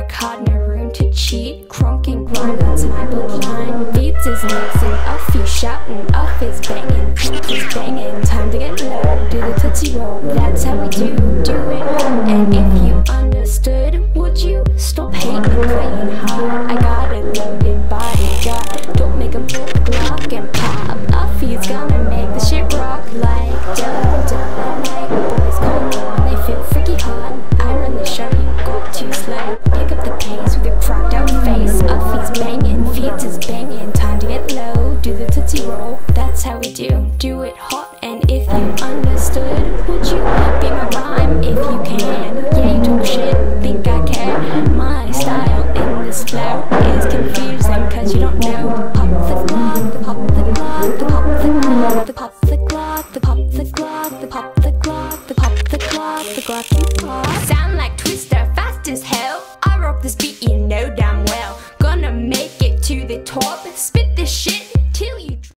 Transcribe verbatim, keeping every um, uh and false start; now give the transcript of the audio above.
work hard, no room to cheat. Crunk and grind, that's my bloodline. Beats his legs and off he's shouting, off his banging, he's banging. Time to get low, do the tootsie roll. That's how we do, do it. And if you understood, would you stop hating, playing hard? I got a loaded bodyguard. Don't make him pull the Glock and pop off. He's gonna make the shit rock like duh, duh. Like boys call me when they feel freaky hot. I run the show, you go too slow. Pick up the pace with your cracked out face. Off he's banging, feet is banging. Time to get low, do the tootsie roll. That's how we do, do it hot. And if you understood, would you be my rhyme if you can? Yeah, you talk shit, think I care. My style in this flow is confusing cause you don't know. Pop the Glock, the pop the Glock, the pop the Glock, the pop the Glock, the pop the Glock, the pop the Glock, the pop the Glock, the Glock you pop.